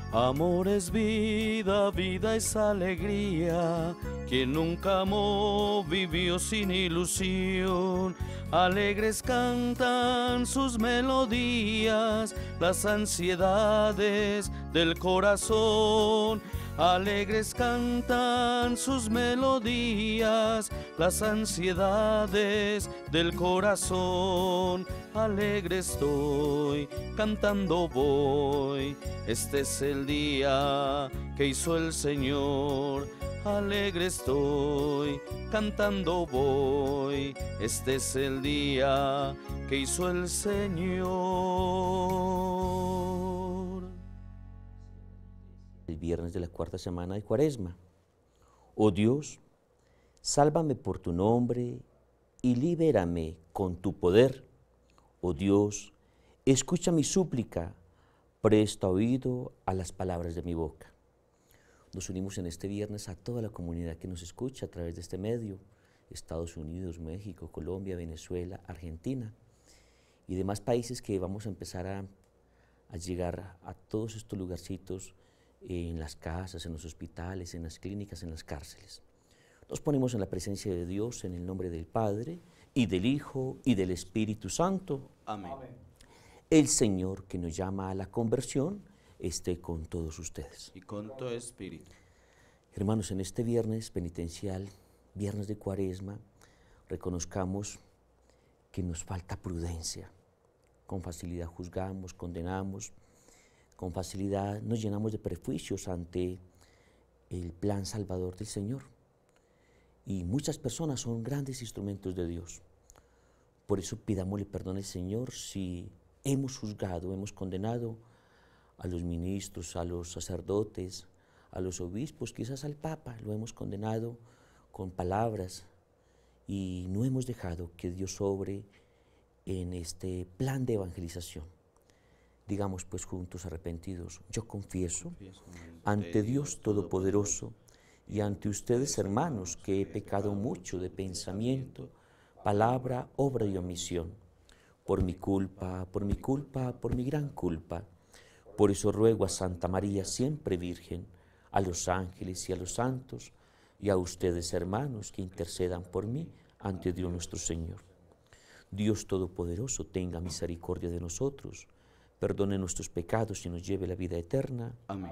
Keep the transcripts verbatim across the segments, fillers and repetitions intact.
Amor es vida, vida es alegría. Quien nunca amó vivió sin ilusión. Alegres cantan sus melodías, las ansiedades del corazón. Alegres cantan sus melodías, las ansiedades del corazón. Alegre estoy, cantando voy, este es el día que hizo el Señor. Alegre estoy, cantando voy, este es el día que hizo el Señor. El viernes de la cuarta semana de Cuaresma. Oh Dios, sálvame por tu nombre y libérame con tu poder. Oh Dios, escucha mi súplica, presta oído a las palabras de mi boca. Nos unimos en este viernes a toda la comunidad que nos escucha a través de este medio, Estados Unidos, México, Colombia, Venezuela, Argentina y demás países que vamos a empezar a, a llegar a todos estos lugarcitos, en las casas, en los hospitales, en las clínicas, en las cárceles. Nos ponemos en la presencia de Dios en el nombre del Padre, y del Hijo, y del Espíritu Santo. Amén. Amén. El Señor que nos llama a la conversión esté con todos ustedes. Y con tu espíritu. Hermanos, en este viernes penitencial, viernes de Cuaresma, reconozcamos que nos falta prudencia. Con facilidad juzgamos, condenamos, con facilidad nos llenamos de prejuicios ante el plan salvador del Señor. Y muchas personas son grandes instrumentos de Dios. Por eso pidámosle perdón al Señor si hemos juzgado, hemos condenado a los ministros, a los sacerdotes, a los obispos, quizás al Papa, lo hemos condenado con palabras y no hemos dejado que Dios obre en este plan de evangelización. Digamos pues juntos arrepentidos, yo confieso ante Dios Todopoderoso y ante ustedes, hermanos, que he pecado mucho de pensamiento, palabra, obra y omisión, por mi culpa, por mi culpa, por mi gran culpa. Por eso ruego a Santa María, siempre Virgen, a los ángeles y a los santos, y a ustedes, hermanos, que intercedan por mí ante Dios nuestro Señor. Dios Todopoderoso tenga misericordia de nosotros, perdone nuestros pecados y nos lleve a la vida eterna. Amén.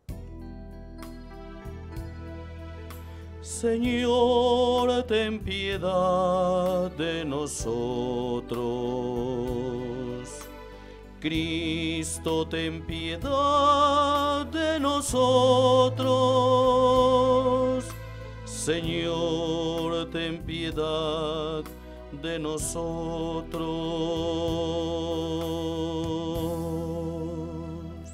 Señor, ten piedad de nosotros. Cristo, ten piedad de nosotros. Señor, ten piedad de nosotros.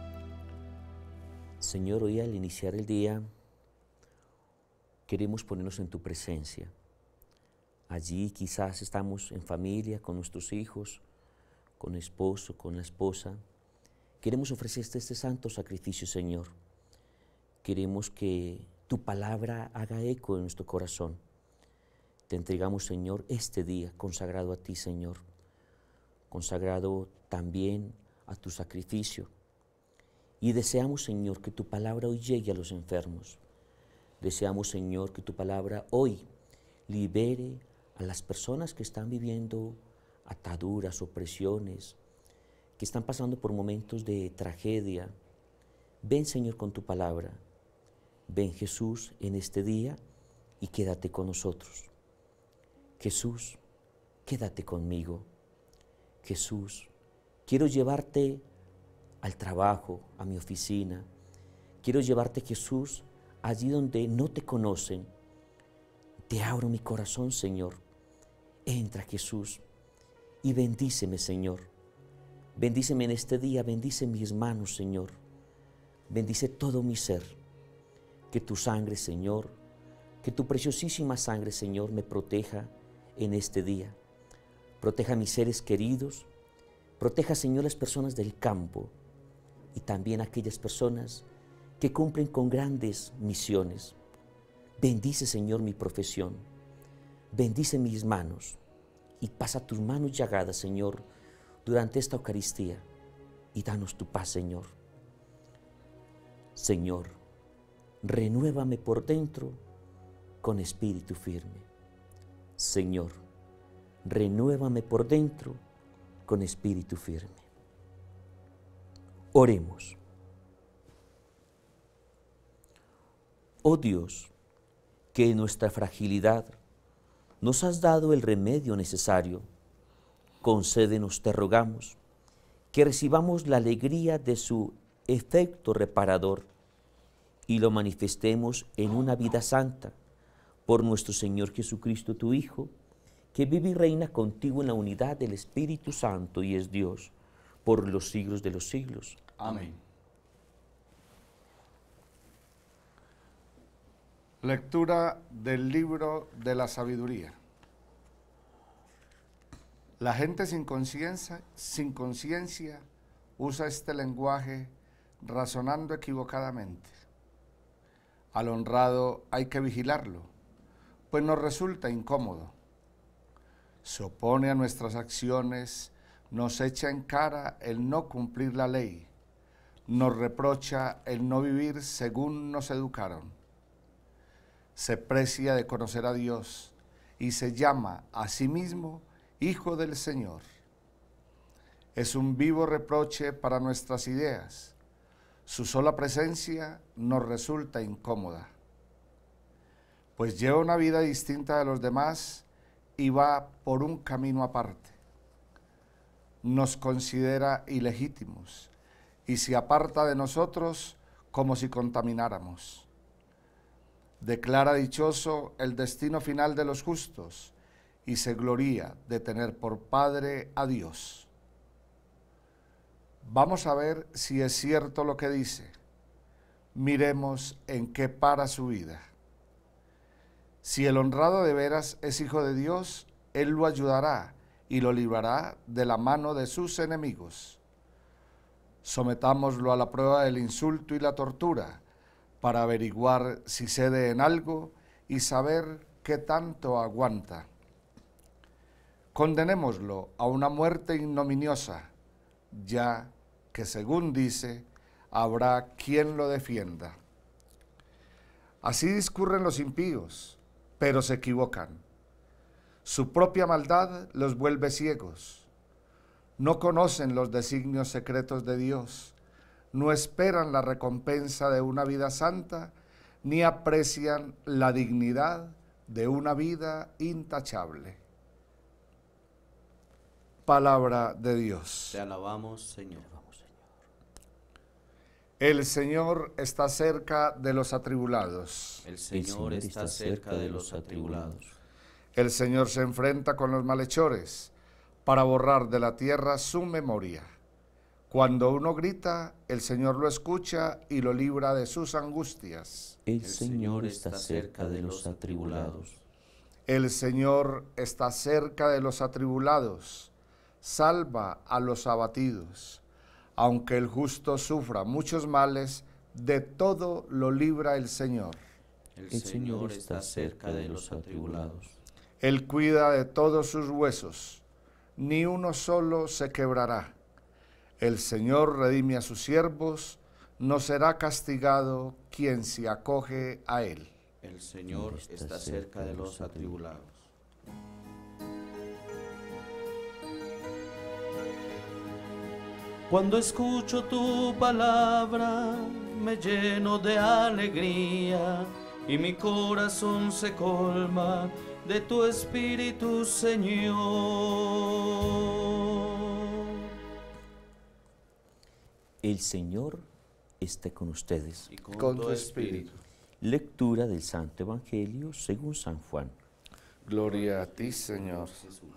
Señor, hoy al iniciar el día, queremos ponernos en tu presencia. Allí quizás estamos en familia, con nuestros hijos, con el esposo, con la esposa. Queremos ofrecerte este santo sacrificio, Señor. Queremos que tu palabra haga eco en nuestro corazón. Te entregamos, Señor, este día consagrado a ti, Señor, consagrado también a tu sacrificio. Y deseamos, Señor, que tu palabra hoy llegue a los enfermos. Deseamos, Señor, que tu palabra hoy libere a las personas que están viviendo ataduras, opresiones, que están pasando por momentos de tragedia. Ven, Señor, con tu palabra. Ven, Jesús, en este día y quédate con nosotros. Jesús, quédate conmigo. Jesús, quiero llevarte al trabajo, a mi oficina. Quiero llevarte, Jesús, allí donde no te conocen. Te abro mi corazón, Señor. Entra, Jesús, y bendíceme, Señor. Bendíceme en este día, bendice mis manos, Señor. Bendice todo mi ser. Que tu sangre, Señor, que tu preciosísima sangre, Señor, me proteja en este día. Proteja a mis seres queridos. Proteja, Señor, las personas del campo y también aquellas personas que cumplen con grandes misiones. Bendice, Señor, mi profesión. Bendice mis manos y pasa tus manos llagadas, Señor, durante esta Eucaristía y danos tu paz, Señor. Señor, renuévame por dentro con espíritu firme. Señor, renuévame por dentro con espíritu firme. Oremos. Oh Dios, que en nuestra fragilidad nos has dado el remedio necesario, concédenos, te rogamos, que recibamos la alegría de su efecto reparador y lo manifestemos en una vida santa por nuestro Señor Jesucristo, tu Hijo, que vive y reina contigo en la unidad del Espíritu Santo y es Dios por los siglos de los siglos. Amén. Lectura del libro de la sabiduría. La gente sin conciencia, sin conciencia usa este lenguaje razonando equivocadamente. Al honrado hay que vigilarlo, pues nos resulta incómodo. Se opone a nuestras acciones, nos echa en cara el no cumplir la ley, nos reprocha el no vivir según nos educaron. Se precia de conocer a Dios y se llama a sí mismo Hijo del Señor. Es un vivo reproche para nuestras ideas. Su sola presencia nos resulta incómoda, pues lleva una vida distinta de los demás y va por un camino aparte. Nos considera ilegítimos y se aparta de nosotros como si contamináramos. Declara dichoso el destino final de los justos y se gloría de tener por Padre a Dios. Vamos a ver si es cierto lo que dice. Miremos en qué para su vida. Si el honrado de veras es hijo de Dios, Él lo ayudará y lo librará de la mano de sus enemigos. Sometámoslo a la prueba del insulto y la tortura, para averiguar si cede en algo y saber qué tanto aguanta. Condenémoslo a una muerte ignominiosa, ya que según dice, habrá quien lo defienda. Así discurren los impíos, pero se equivocan. Su propia maldad los vuelve ciegos. No conocen los designios secretos de Dios, no esperan la recompensa de una vida santa, ni aprecian la dignidad de una vida intachable. Palabra de Dios. Te alabamos, Señor. El Señor está cerca de los atribulados. El Señor está cerca de los atribulados. El Señor se enfrenta con los malhechores para borrar de la tierra su memoria. Cuando uno grita, el Señor lo escucha y lo libra de sus angustias. El Señor está cerca de los atribulados. El Señor está cerca de los atribulados, salva a los abatidos. Aunque el justo sufra muchos males, de todo lo libra el Señor. El Señor está cerca de los atribulados. Él cuida de todos sus huesos, ni uno solo se quebrará. El Señor redime a sus siervos, no será castigado quien se acoge a Él. El Señor está cerca de los atribulados. Cuando escucho tu palabra, me lleno de alegría y mi corazón se colma de tu espíritu, Señor. El Señor esté con ustedes. Y con, Con tu tu espíritu. Lectura del Santo Evangelio según San Juan. Gloria a ti, Señor. Jesús.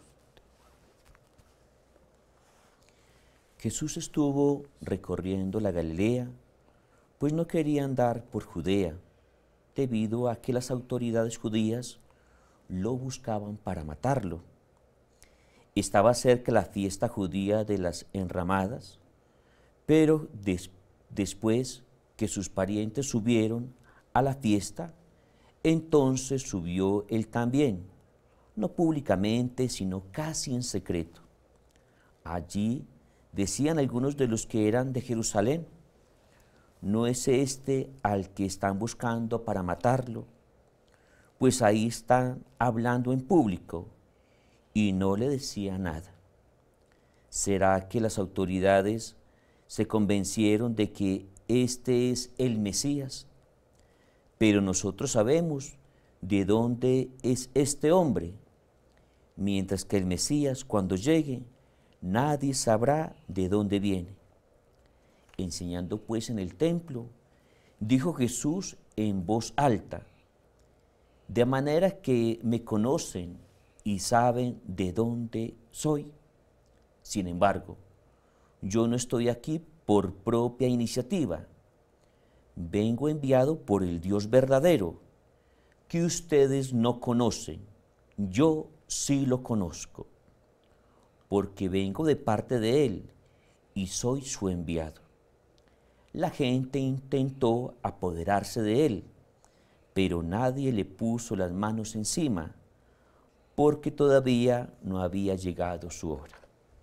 Jesús estuvo recorriendo la Galilea, pues no quería andar por Judea, debido a que las autoridades judías lo buscaban para matarlo. Estaba cerca la fiesta judía de las enramadas, pero des- después que sus parientes subieron a la fiesta, entonces subió él también, no públicamente, sino casi en secreto. Allí decían algunos de los que eran de Jerusalén: ¿no es este al que están buscando para matarlo? Pues ahí están hablando en público y no le decía nada. ¿Será que las autoridades se convencieron de que este es el Mesías? Pero nosotros sabemos de dónde es este hombre, mientras que el Mesías, cuando llegue, nadie sabrá de dónde viene. Enseñando pues en el templo, dijo Jesús en voz alta: de manera que me conocen y saben de dónde soy. Sin embargo, yo no estoy aquí por propia iniciativa. Vengo enviado por el Dios verdadero, que ustedes no conocen. Yo sí lo conozco, porque vengo de parte de Él y soy su enviado. La gente intentó apoderarse de Él, pero nadie le puso las manos encima, porque todavía no había llegado su hora.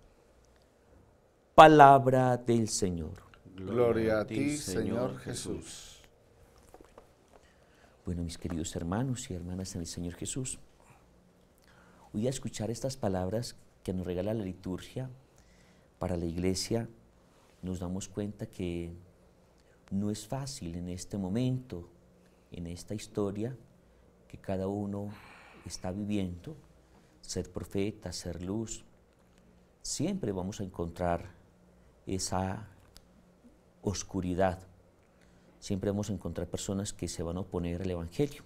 Palabra del Señor. Gloria a ti, Señor Jesús. Bueno, mis queridos hermanos y hermanas en el Señor Jesús, hoy a escuchar estas palabras que nos regala la liturgia para la iglesia, nos damos cuenta que no es fácil en este momento, en esta historia que cada uno está viviendo, ser profeta, ser luz. Siempre vamos a encontrar esa oscuridad. Siempre vamos a encontrar personas que se van a oponer al Evangelio.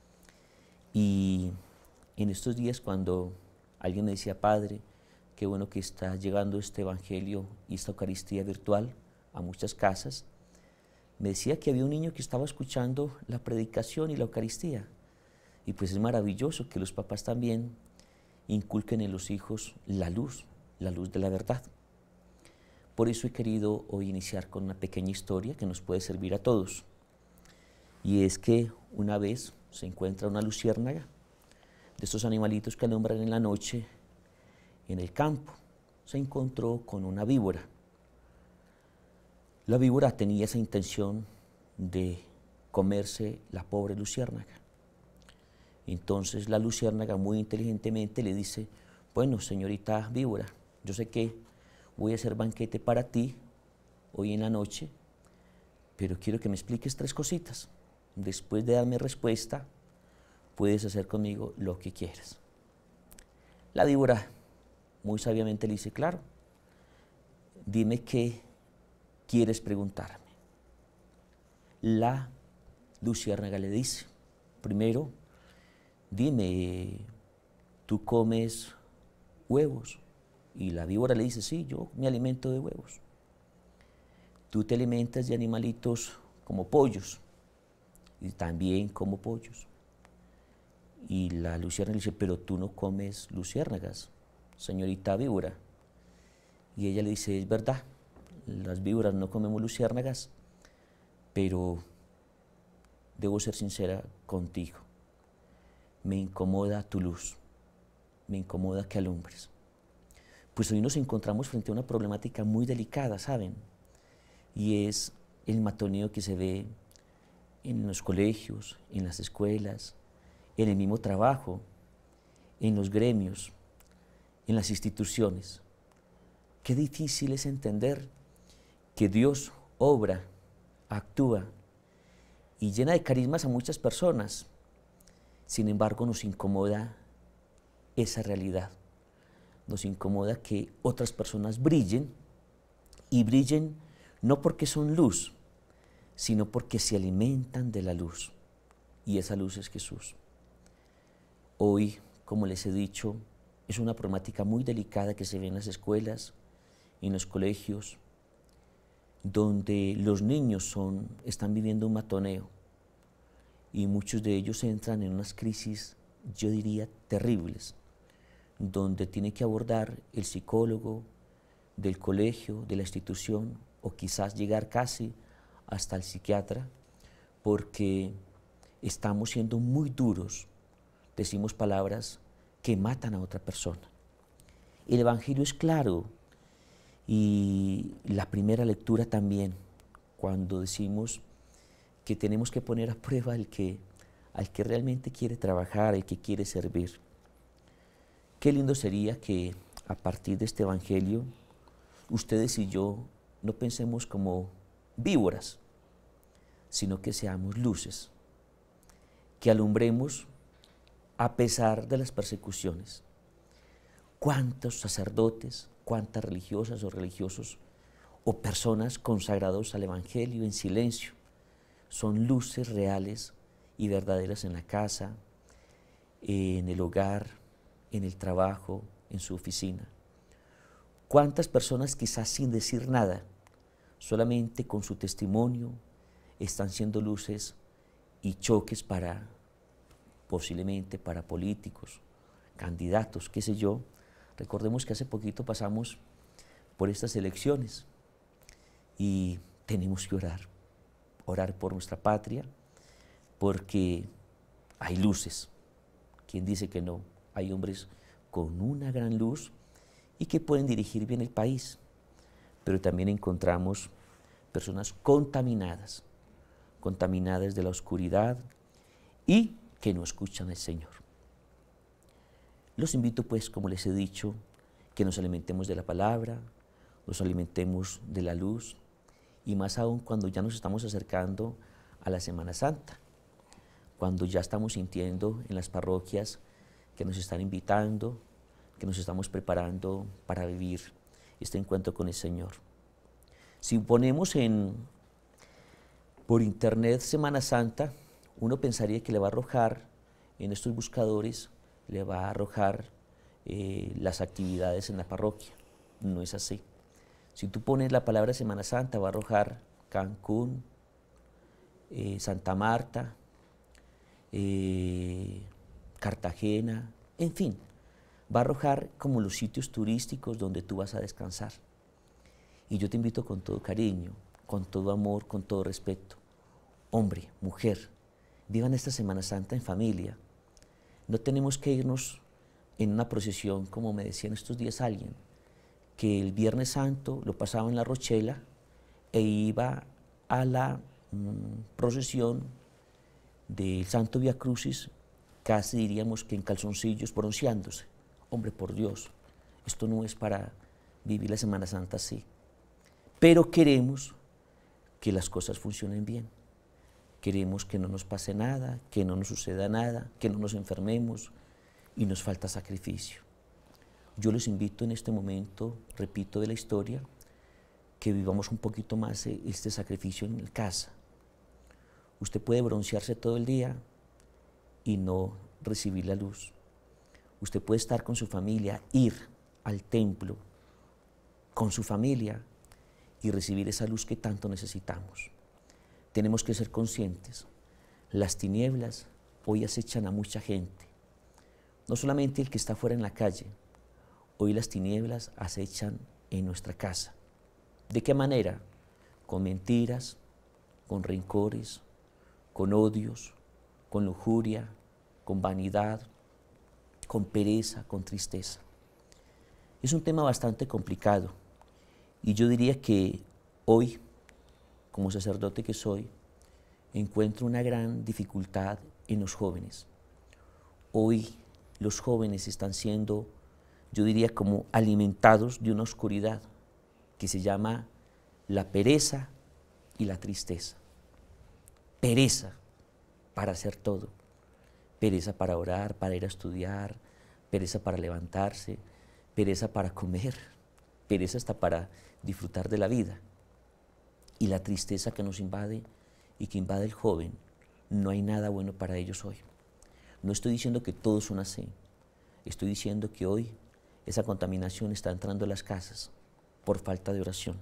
Y en estos días, cuando alguien me decía: Padre, qué bueno que está llegando este Evangelio y esta Eucaristía virtual a muchas casas, me decía que había un niño que estaba escuchando la predicación y la Eucaristía. Y pues es maravilloso que los papás también inculquen en los hijos la luz, la luz de la verdad. Por eso he querido hoy iniciar con una pequeña historia que nos puede servir a todos. Y es que una vez se encuentra una luciérnaga, de estos animalitos que alumbran en la noche en el campo. Se encontró con una víbora. La víbora tenía esa intención de comerse la pobre luciérnaga. Entonces la luciérnaga muy inteligentemente le dice: bueno, señorita víbora, yo sé que voy a hacer banquete para ti hoy en la noche, pero quiero que me expliques tres cositas. Después de darme respuesta, puedes hacer conmigo lo que quieras. La víbora muy sabiamente le dice: claro, dime qué quieres preguntarme. La luciérnaga le dice: primero, dime, ¿tú comes huevos? Y la víbora le dice: sí, yo me alimento de huevos. ¿Tú te alimentas de animalitos como pollos? Y también como pollos. Y la luciérnaga le dice: pero tú no comes luciérnagas, señorita víbora. Y ella le dice: es verdad, las víboras no comemos luciérnagas, pero debo ser sincera contigo. Me incomoda tu luz, me incomoda que alumbres. Pues hoy nos encontramos frente a una problemática muy delicada, ¿saben? Y es el matoneo que se ve en los colegios, en las escuelas, en el mismo trabajo, en los gremios, en las instituciones. Qué difícil es entender que Dios obra, actúa y llena de carismas a muchas personas. Sin embargo, nos incomoda esa realidad. Nos incomoda que otras personas brillen, y brillen no porque son luz, sino porque se alimentan de la luz, y esa luz es Jesús. Hoy, como les he dicho, es una problemática muy delicada que se ve en las escuelas, en los colegios, donde los niños son, están viviendo un matoneo, y muchos de ellos entran en unas crisis, yo diría, terribles, donde tiene que abordar el psicólogo del colegio, de la institución, o quizás llegar casi hasta el psiquiatra, porque estamos siendo muy duros, decimos palabras que matan a otra persona. El Evangelio es claro, y la primera lectura también, cuando decimos que tenemos que poner a prueba al que, al que realmente quiere trabajar, al que quiere servir. Qué lindo sería que a partir de este evangelio, ustedes y yo no pensemos como víboras, sino que seamos luces, que alumbremos a pesar de las persecuciones. ¿Cuántos sacerdotes, cuántas religiosas o religiosos o personas consagrados al evangelio en silencio son luces reales y verdaderas en la casa, en el hogar, en el trabajo, en su oficina? ¿Cuántas personas quizás sin decir nada, solamente con su testimonio, están siendo luces y choques para, posiblemente para políticos, candidatos, qué sé yo? Recordemos que hace poquito pasamos por estas elecciones y tenemos que orar, orar por nuestra patria, porque hay luces. ¿Quién dice que no? Hay hombres con una gran luz y que pueden dirigir bien el país, pero también encontramos personas contaminadas, contaminadas de la oscuridad y que no escuchan al Señor. Los invito pues, como les he dicho, que nos alimentemos de la palabra, nos alimentemos de la luz, y más aún cuando ya nos estamos acercando a la Semana Santa, cuando ya estamos sintiendo en las parroquias que nos están invitando, que nos estamos preparando para vivir este encuentro con el Señor. Si ponemos en, por internet Semana Santa, uno pensaría que le va a arrojar en estos buscadores, le va a arrojar eh, las actividades en la parroquia. No es así. Si tú pones la palabra Semana Santa, va a arrojar Cancún, eh, Santa Marta, eh, Cartagena, en fin, va a arrojar como los sitios turísticos donde tú vas a descansar. Y yo te invito con todo cariño, con todo amor, con todo respeto. Hombre, mujer, vivan esta Semana Santa en familia. No tenemos que irnos en una procesión, como me decía en estos días alguien, que el Viernes Santo lo pasaba en la Rochela e iba a la mmm, procesión del Santo Vía Crucis, casi diríamos que en calzoncillos, bronceándose. Hombre, por Dios, esto no es para vivir la Semana Santa así. Pero queremos que las cosas funcionen bien. Queremos que no nos pase nada, que no nos suceda nada, que no nos enfermemos y nos falta sacrificio. Yo les invito en este momento, repito, de la historia, que vivamos un poquito más este sacrificio en casa. Usted puede broncearse todo el día y no recibir la luz. Usted puede estar con su familia, ir al templo con su familia y recibir esa luz que tanto necesitamos. Tenemos que ser conscientes. Las tinieblas hoy acechan a mucha gente. No solamente el que está fuera en la calle, hoy las tinieblas acechan en nuestra casa. ¿De qué manera? Con mentiras, con rencores, con odios, con lujuria, con vanidad, con pereza, con tristeza. Es un tema bastante complicado y yo diría que hoy, como sacerdote que soy, encuentro una gran dificultad en los jóvenes. Hoy los jóvenes están siendo, yo diría, como alimentados de una oscuridad que se llama la pereza y la tristeza. Pereza para hacer todo. Pereza para orar, para ir a estudiar, pereza para levantarse, pereza para comer, pereza hasta para disfrutar de la vida. Y la tristeza que nos invade y que invade el joven, no hay nada bueno para ellos hoy. No estoy diciendo que todos son así, estoy diciendo que hoy esa contaminación está entrando a las casas por falta de oración.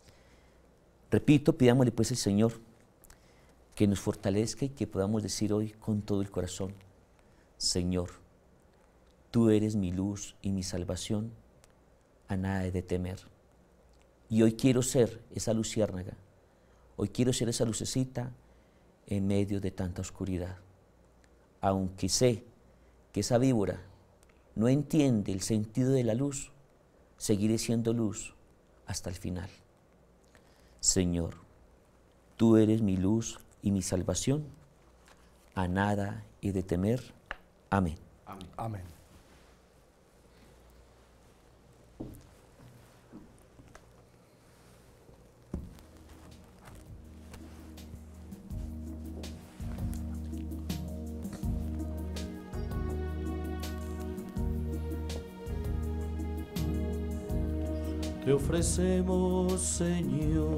Repito, pidámosle pues al Señor que nos fortalezca y que podamos decir hoy con todo el corazón: Señor, tú eres mi luz y mi salvación, a nada he de temer. Y hoy quiero ser esa luciérnaga, hoy quiero ser esa lucecita en medio de tanta oscuridad. Aunque sé que esa víbora no entiende el sentido de la luz, seguiré siendo luz hasta el final. Señor, Tú eres mi luz y mi salvación. A nada he de temer. Amén. Amén. Amén. Te ofrecemos, Señor,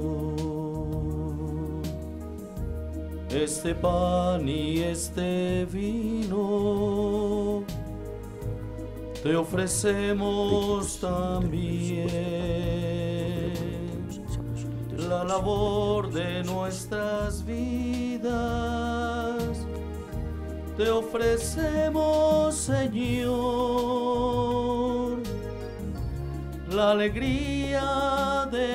este pan y este vino. Te ofrecemos también la labor de nuestras vidas. Te ofrecemos, Señor, la alegría de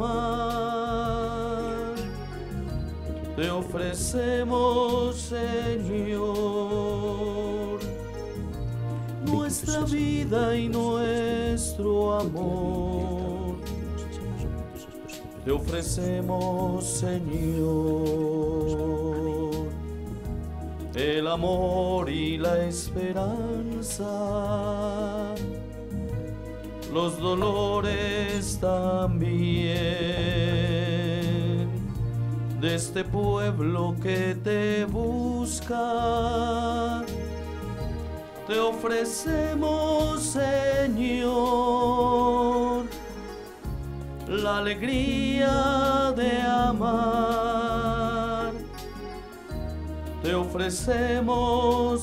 amar. Te ofrecemos, Señor, nuestra vida y nuestro amor. Te ofrecemos, Señor, el amor y la esperanza, los dolores también de este pueblo que te busca. Te ofrecemos, Señor, la alegría de amar. Te ofrecemos,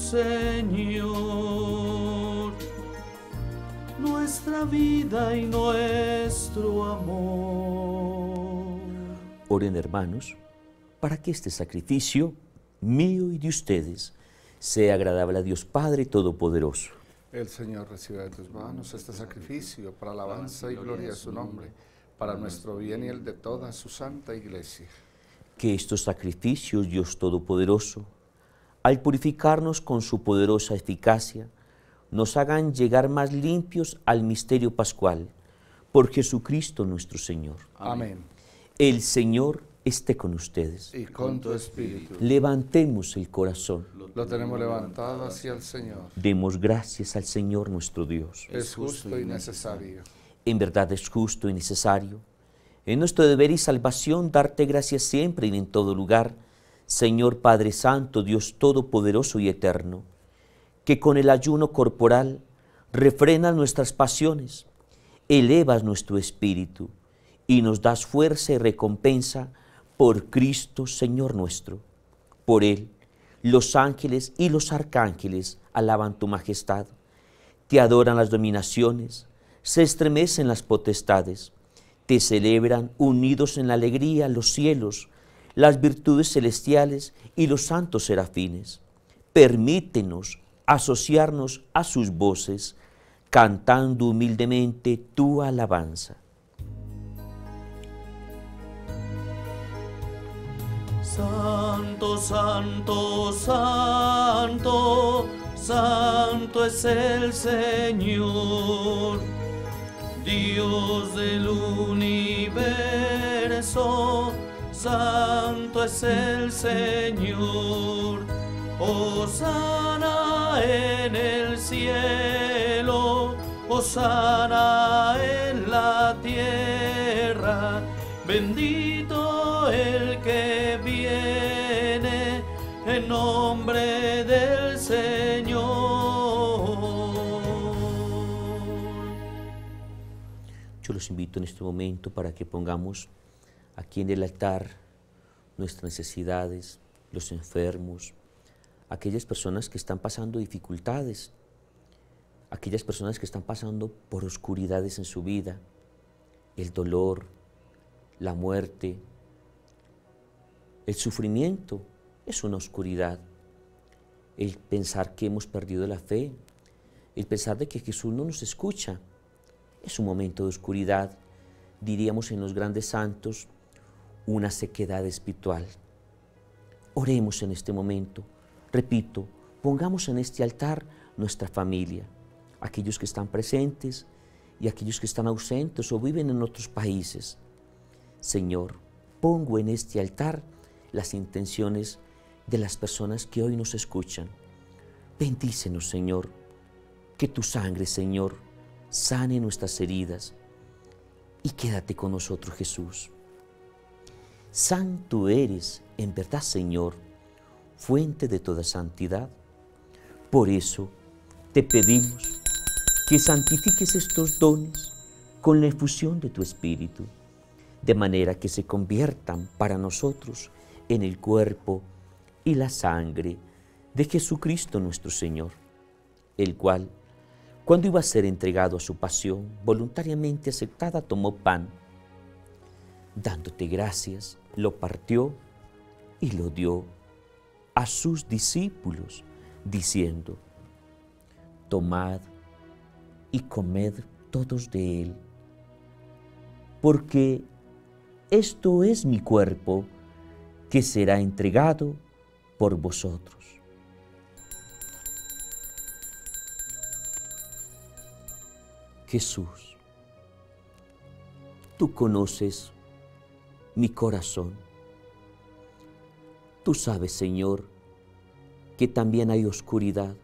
Señor, nuestra vida y nuestro amor. Oren, hermanos, para que este sacrificio mío y de ustedes sea agradable a Dios Padre Todopoderoso. El Señor reciba de tus manos este sacrificio para alabanza y gloria de su nombre, para nuestro bien y el de toda su santa Iglesia. Que estos sacrificios, Dios Todopoderoso, al purificarnos con su poderosa eficacia, nos hagan llegar más limpios al misterio pascual, por Jesucristo nuestro Señor. Amén. El Señor esté con ustedes. Y con tu espíritu. Levantemos el corazón. Lo tenemos levantado hacia el Señor. Demos gracias al Señor nuestro Dios. Es justo y necesario. En verdad es justo y necesario. Es nuestro deber y salvación darte gracias siempre y en todo lugar, Señor Padre Santo, Dios Todopoderoso y Eterno, que con el ayuno corporal refrenas nuestras pasiones, elevas nuestro espíritu y nos das fuerza y recompensa por Cristo Señor nuestro. Por Él, los ángeles y los arcángeles alaban tu majestad, te adoran las dominaciones, se estremecen las potestades, te celebran unidos en la alegría los cielos, las virtudes celestiales y los santos serafines. Permítenos asociarnos a sus voces, cantando humildemente tu alabanza. Santo, santo, santo, santo es el Señor, Dios del universo, santo es el Señor. Hosana en el cielo, hosana en la tierra, bendito el que viene en nombre del Señor. Yo los invito en este momento para que pongamos aquí en el altar nuestras necesidades, los enfermos, aquellas personas que están pasando dificultades, aquellas personas que están pasando por oscuridades en su vida, el dolor, la muerte, el sufrimiento es una oscuridad, el pensar que hemos perdido la fe, el pensar de que Jesús no nos escucha, es un momento de oscuridad, diríamos en los grandes santos, una sequedad espiritual. Oremos en este momento, repito, pongamos en este altar nuestra familia, aquellos que están presentes y aquellos que están ausentes o viven en otros países. Señor, pongo en este altar las intenciones de las personas que hoy nos escuchan. Bendícenos, Señor, que tu sangre, Señor, sane nuestras heridas y quédate con nosotros, Jesús. Santo eres, en verdad, Señor, fuente de toda santidad. Por eso te pedimos que santifiques estos dones con la efusión de tu Espíritu, de manera que se conviertan para nosotros en el cuerpo y la sangre de Jesucristo nuestro Señor, el cual, cuando iba a ser entregado a su pasión, voluntariamente aceptada, tomó pan, dándote gracias, lo partió y lo dio a sus discípulos, diciendo: tomad y comed todos de él, porque esto es mi cuerpo que será entregado por vosotros. Jesús, tú conoces mi corazón. Tú sabes, Señor, que también hay oscuridad.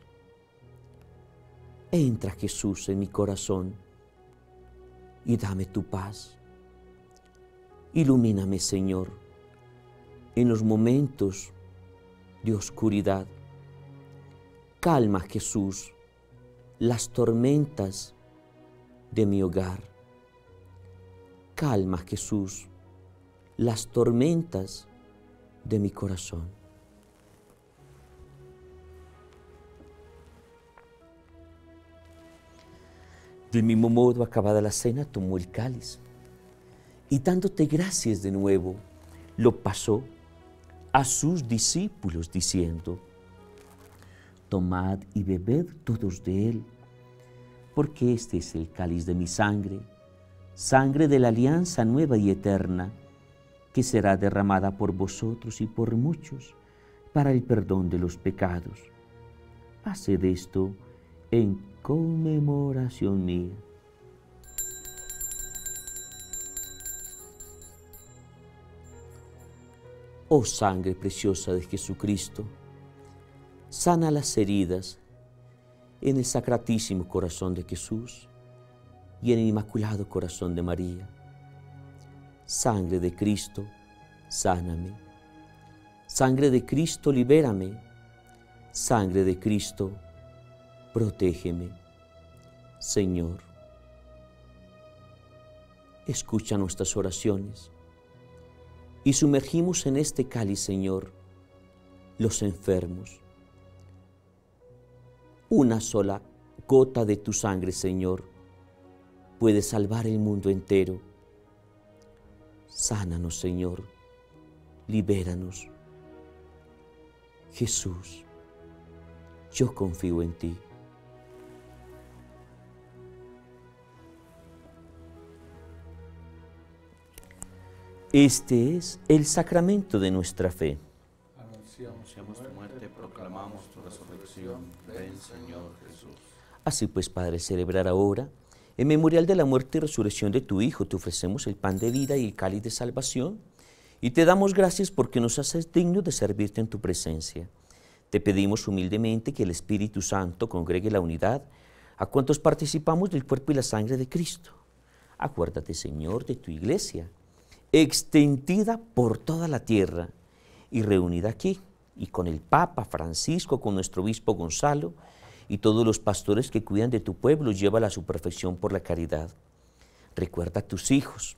Entra, Jesús, en mi corazón y dame tu paz. Ilumíname, Señor, en los momentos de oscuridad. Calma, Jesús, las tormentas de mi hogar. Calma, Jesús, las tormentas de mi corazón. Del mismo modo, acabada la cena, tomó el cáliz y, dándote gracias de nuevo, lo pasó a sus discípulos, diciendo: tomad y bebed todos de él, porque este es el cáliz de mi sangre, sangre de la alianza nueva y eterna, que será derramada por vosotros y por muchos para el perdón de los pecados. Haced esto en conmemoración mía. Oh sangre preciosa de Jesucristo, sana las heridas en el sacratísimo corazón de Jesús y en el inmaculado corazón de María. Sangre de Cristo, sáname. Sangre de Cristo, libérame. Sangre de Cristo, protégeme. Señor, escucha nuestras oraciones y sumergimos en este cáliz, Señor, los enfermos. Una sola gota de tu sangre, Señor, puede salvar el mundo entero. Sánanos, Señor, libéranos. Jesús, yo confío en ti. Este es el sacramento de nuestra fe. Anunciamos tu muerte, proclamamos tu resurrección. Ven, Señor Jesús. Así pues, Padre, celebrar ahora, en memorial de la muerte y resurrección de tu Hijo, te ofrecemos el pan de vida y el cáliz de salvación, y te damos gracias porque nos haces dignos de servirte en tu presencia. Te pedimos humildemente que el Espíritu Santo congregue la unidad a cuantos participamos del cuerpo y la sangre de Cristo. Acuérdate, Señor, de tu iglesia, extendida por toda la tierra y reunida aquí, y con el Papa Francisco, con nuestro obispo Gonzalo, y todos los pastores que cuidan de tu pueblo, llévala a su perfección por la caridad. Recuerda a tus hijos.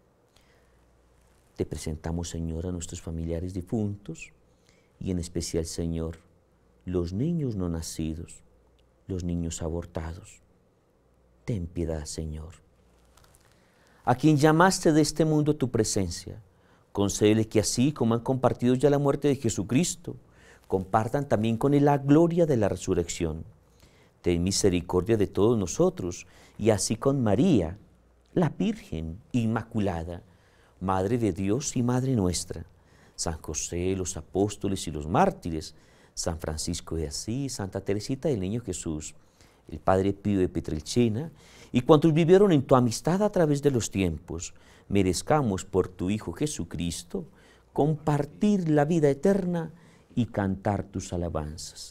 Te presentamos, Señor, a nuestros familiares difuntos, y en especial, Señor, los niños no nacidos, los niños abortados. Ten piedad, Señor. A quien llamaste de este mundo a tu presencia, concédele que así como han compartido ya la muerte de Jesucristo, compartan también con él la gloria de la resurrección. Ten misericordia de todos nosotros, y así con María, la Virgen Inmaculada, Madre de Dios y Madre nuestra, San José, los apóstoles y los mártires, San Francisco de Asís, Santa Teresita del Niño Jesús, el Padre Pío de Pietrelcina, y cuantos vivieron en tu amistad a través de los tiempos, merezcamos por tu Hijo Jesucristo compartir la vida eterna y cantar tus alabanzas.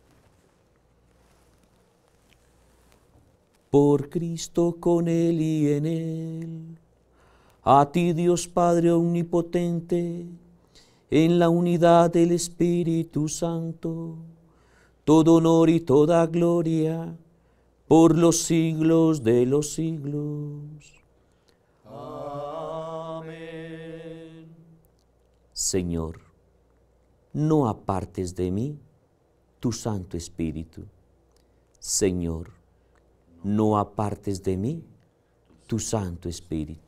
Por Cristo, con Él y en Él, a ti Dios Padre omnipotente, en la unidad del Espíritu Santo, todo honor y toda gloria, por los siglos de los siglos. Amén. Señor, no apartes de mí tu Santo Espíritu. Señor, no apartes de mí tu Santo Espíritu.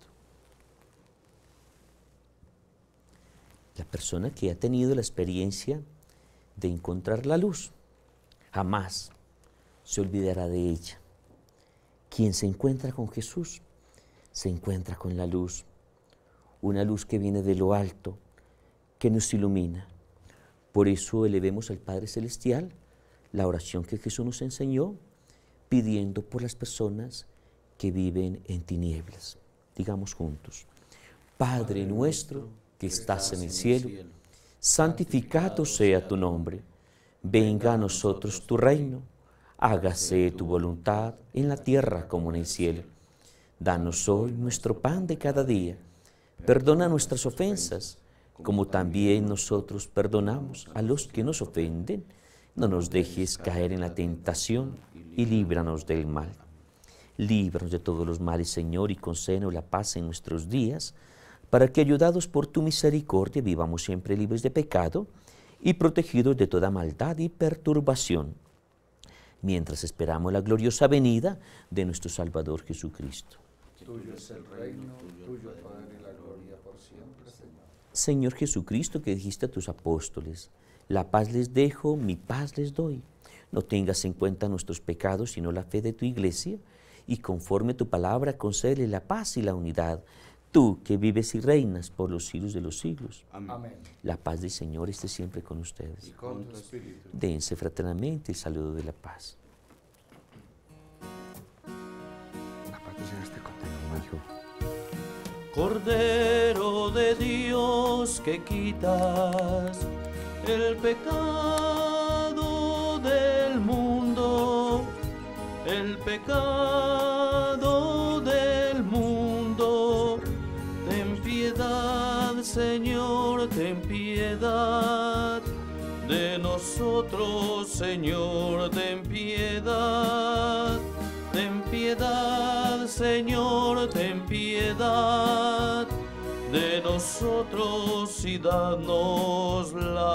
La persona que ha tenido la experiencia de encontrar la luz, jamás se olvidará de ella. Quien se encuentra con Jesús, se encuentra con la luz, una luz que viene de lo alto, que nos ilumina. Por eso elevemos al Padre Celestial la oración que Jesús nos enseñó, pidiendo por las personas que viven en tinieblas. Digamos juntos: Padre nuestro que estás en el cielo, santificado sea tu nombre. Venga a nosotros tu reino. Hágase tu voluntad en la tierra como en el cielo. Danos hoy nuestro pan de cada día. Perdona nuestras ofensas, como también nosotros perdonamos a los que nos ofenden. No nos dejes caer en la tentación y líbranos del mal. Líbranos de todos los males, Señor, y concédenos la paz en nuestros días, para que, ayudados por tu misericordia, vivamos siempre libres de pecado y protegidos de toda maldad y perturbación, mientras esperamos la gloriosa venida de nuestro Salvador Jesucristo. Tuyo es el reino, tuyo el poder y la gloria por siempre, Señor. Señor Jesucristo, que dijiste a tus apóstoles: la paz les dejo, mi paz les doy. No tengas en cuenta nuestros pecados, sino la fe de tu iglesia, y conforme tu palabra concédele la paz y la unidad, tú que vives y reinas por los siglos de los siglos. Amén. La paz del Señor esté siempre con ustedes. Y con tu espíritu. Dense fraternamente el saludo de la paz. La paz del Señor esté contigo, hijo. Cordero de Dios, que quitas el pecado del mundo, el pecado del mundo. Ten piedad, Señor, ten piedad de nosotros, Señor, ten piedad. Ten piedad, Señor, ten piedad de nosotros y danos la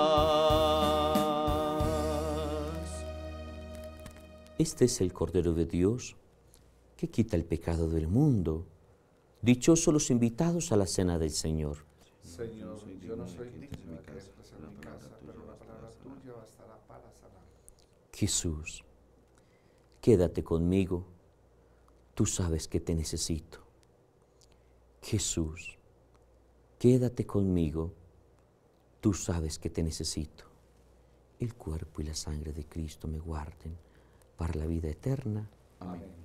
paz. Este es el Cordero de Dios que quita el pecado del mundo. Dichosos los invitados a la cena del Señor. Señor, yo no soy digno de que entres en mi casa, pero la palabra tuya bastará para sanar. Jesús, quédate conmigo, tú sabes que te necesito. Jesús, quédate conmigo, tú sabes que te necesito. El cuerpo y la sangre de Cristo me guarden para la vida eterna. Amén.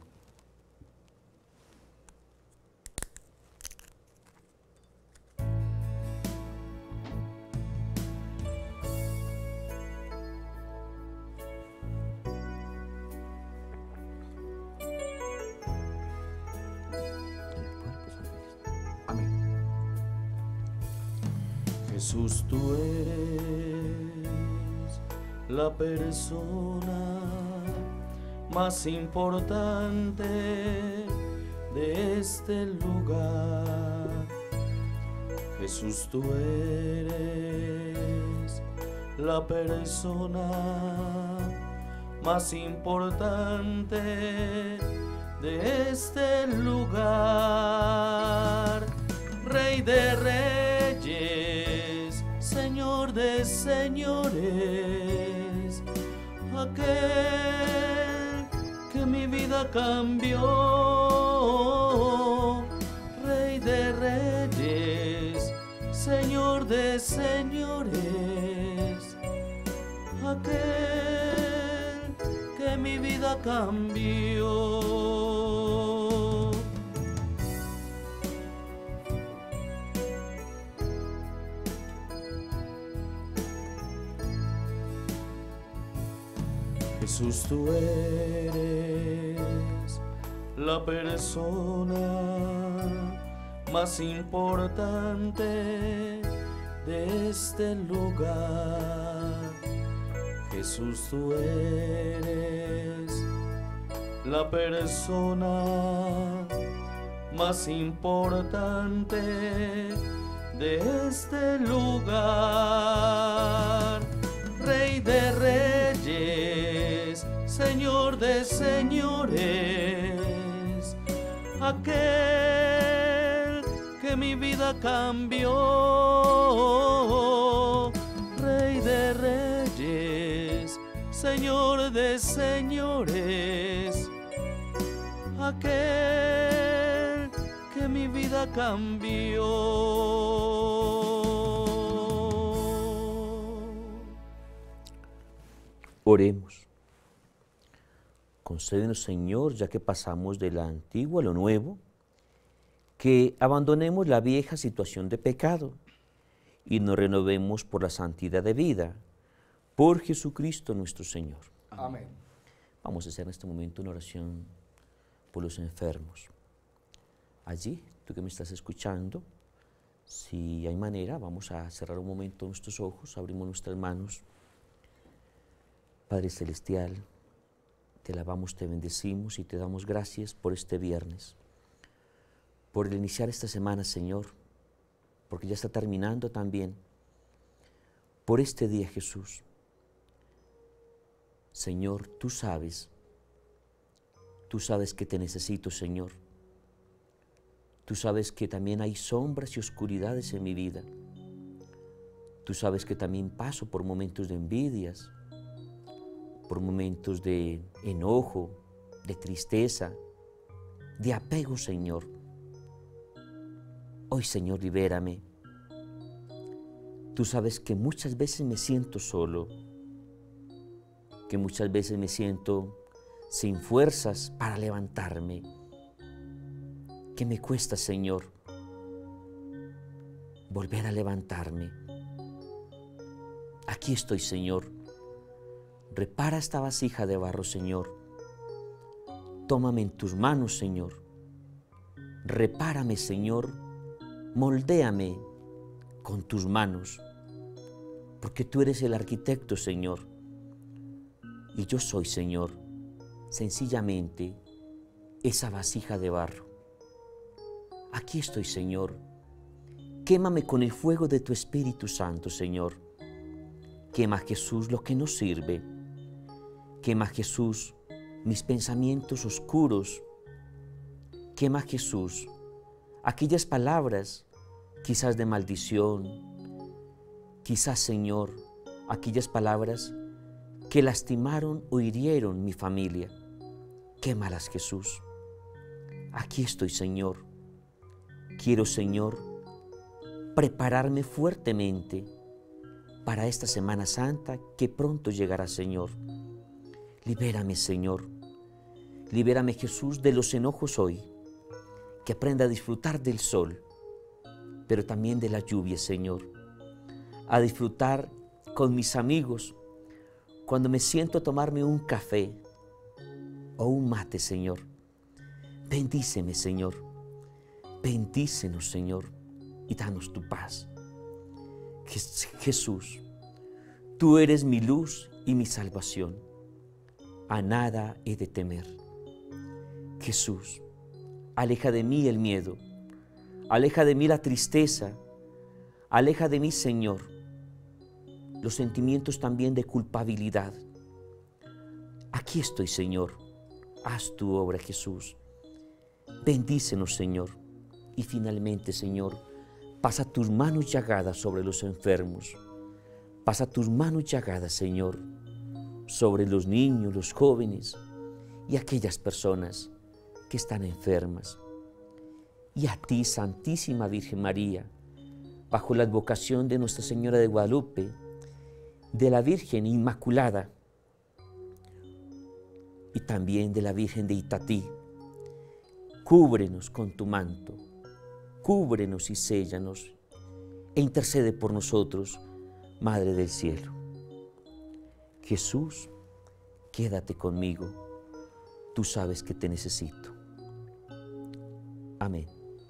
Jesús, tú eres la persona más importante de este lugar. Jesús, tú eres la persona más importante de este lugar. Rey de reyes, Señor de señores, aquel que mi vida cambió. Rey de reyes, Señor de señores, aquel que mi vida cambió. Jesús, tú eres la persona más importante de este lugar. Jesús, tú eres la persona más importante de este lugar. Rey de reyes, Señor de señores, aquel que mi vida cambió. Rey de reyes, Señor de señores, aquel que mi vida cambió. Oremos. Concédenos, Señor, ya que pasamos de lo antiguo a lo nuevo, que abandonemos la vieja situación de pecado y nos renovemos por la santidad de vida, por Jesucristo nuestro Señor. Amén. Vamos a hacer en este momento una oración por los enfermos. Allí, tú que me estás escuchando, si hay manera, vamos a cerrar un momento nuestros ojos, abrimos nuestras manos. Padre Celestial, te alabamos, te bendecimos y te damos gracias por este viernes, por el iniciar esta semana, Señor, porque ya está terminando también, por este día, Jesús. Señor, tú sabes, tú sabes que te necesito, Señor. Tú sabes que también hay sombras y oscuridades en mi vida. Tú sabes que también paso por momentos de envidias, por momentos de enojo, de tristeza, de apego, Señor. Hoy, Señor, libérame. Tú sabes que muchas veces me siento solo, que muchas veces me siento sin fuerzas para levantarme, que me cuesta, Señor, volver a levantarme. Aquí estoy, Señor. Repara esta vasija de barro, Señor. Tómame en tus manos, Señor. Repárame, Señor. Moldéame con tus manos, porque tú eres el arquitecto, Señor. Y yo soy, Señor, sencillamente esa vasija de barro. Aquí estoy, Señor. Quémame con el fuego de tu Espíritu Santo, Señor. Quema, Jesús, lo que no sirve. Quema, Jesús, mis pensamientos oscuros. Quema, Jesús, aquellas palabras, quizás de maldición, quizás, Señor, aquellas palabras que lastimaron o hirieron mi familia. Quémalas, Jesús. Aquí estoy, Señor. Quiero, Señor, prepararme fuertemente para esta Semana Santa que pronto llegará, Señor. Libérame, Señor. Libérame, Jesús, de los enojos hoy. Que aprenda a disfrutar del sol, pero también de la lluvia, Señor. A disfrutar con mis amigos cuando me siento a tomarme un café o un mate, Señor. Bendíceme, Señor. Bendícenos, Señor, y danos tu paz. Jesús, tú eres mi luz y mi salvación. A nada he de temer. Jesús, aleja de mí el miedo, aleja de mí la tristeza, aleja de mí, Señor, los sentimientos también de culpabilidad. Aquí estoy, Señor, haz tu obra, Jesús. Bendícenos, Señor, y finalmente, Señor, pasa tus manos llagadas sobre los enfermos, pasa tus manos llagadas, Señor, sobre los niños, los jóvenes y aquellas personas que están enfermas. Y a ti, Santísima Virgen María, bajo la advocación de Nuestra Señora de Guadalupe, de la Virgen Inmaculada y también de la Virgen de Itatí, cúbrenos con tu manto, cúbrenos y séllanos e intercede por nosotros, Madre del Cielo. Jesús, quédate conmigo, tú sabes que te necesito. Amén.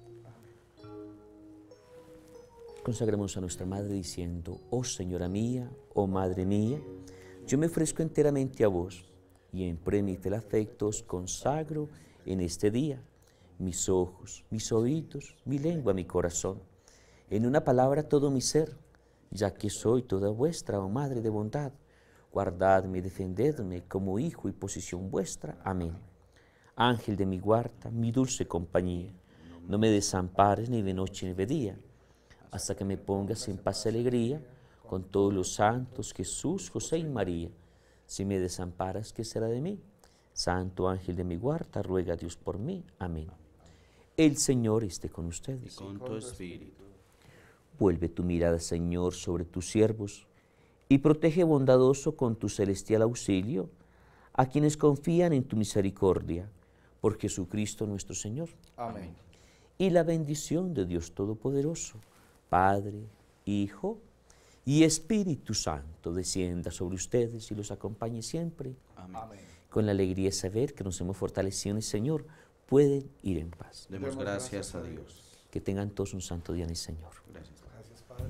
Consagremos a nuestra Madre diciendo: oh Señora mía, oh Madre mía, yo me ofrezco enteramente a vos, y en premio del afecto os consagro en este día mis ojos, mis oídos, mi lengua, mi corazón, en una palabra todo mi ser, ya que soy toda vuestra, oh Madre de bondad. Guardadme y defendedme como hijo y posesión vuestra. Amén. Ángel de mi guarda, mi dulce compañía, no me desampares ni de noche ni de día, hasta que me pongas en paz y alegría con todos los santos, Jesús, José y María. Si me desamparas, ¿qué será de mí? Santo ángel de mi guarda, ruega a Dios por mí. Amén. El Señor esté con ustedes. Y con tu espíritu. Vuelve tu mirada, Señor, sobre tus siervos, y protege bondadoso con tu celestial auxilio a quienes confían en tu misericordia, por Jesucristo nuestro Señor. Amén. Y la bendición de Dios Todopoderoso, Padre, Hijo y Espíritu Santo, descienda sobre ustedes y los acompañe siempre. Amén. Amén. Con la alegría de saber que nos hemos fortalecido en el Señor, pueden ir en paz. Demos gracias a Dios. Que tengan todos un santo día en el Señor. Gracias. Gracias, Padre.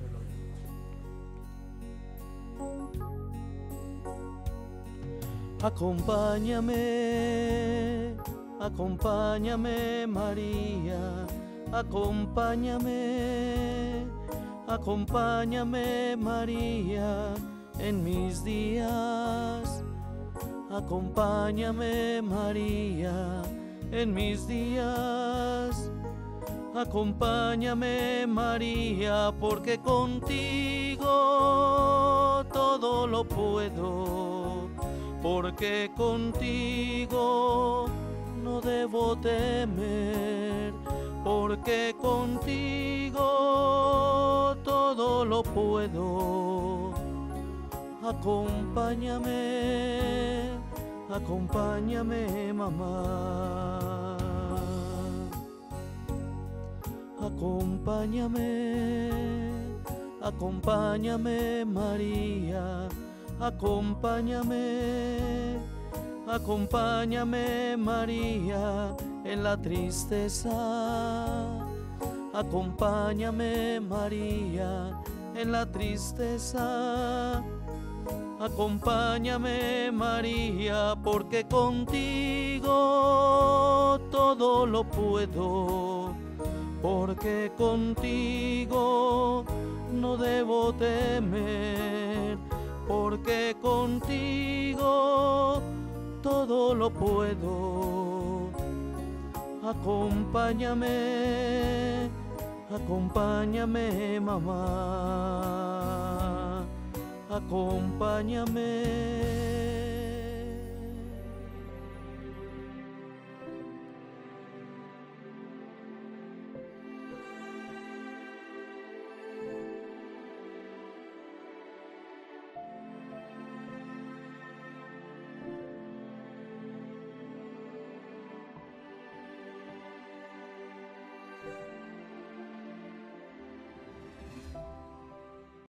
Acompáñame, acompáñame María, acompáñame, acompáñame María en mis días, acompáñame María en mis días, acompáñame María porque contigo todo lo puedo. Porque contigo no debo temer, porque contigo todo lo puedo. Acompáñame, acompáñame mamá. Acompáñame, acompáñame María. Acompáñame, acompáñame María en la tristeza. Acompáñame María en la tristeza. Acompáñame María porque contigo todo lo puedo. Porque contigo no debo temer. Porque contigo todo lo puedo. Acompáñame, acompáñame mamá, acompáñame.